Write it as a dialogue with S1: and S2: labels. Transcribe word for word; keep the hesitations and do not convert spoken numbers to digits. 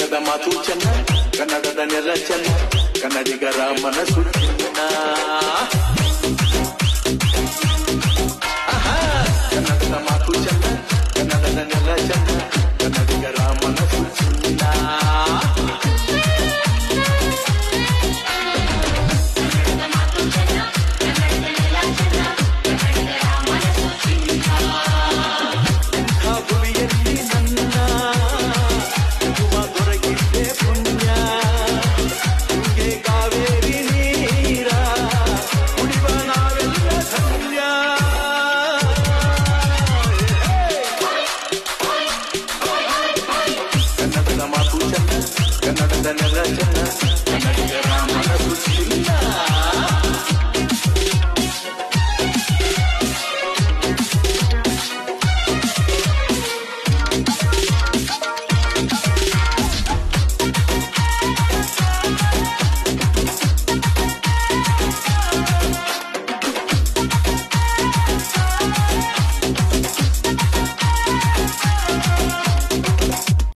S1: ಕನ್ನಡದ ಮಾತು ಚೆನ್ನ, ಕನ್ನಡದ ನೆಲ ಚೆನ್ನ, ಕನ್ನಡಿಗರ ಮನಸ್ಸು ಚಿನ್ನ. ಕನ್ನಡದ ಮಾತು ಚೆನ್ನ, ಕನ್ನಡದ ನೆಲ ಚೆನ್ನ, ಕನ್ನಡಿಗರ ಮನಸ್ಸು ಚಿನ್ನ. ಕನ್ನಡದ ನೆಲ ಚೆನ್ನ,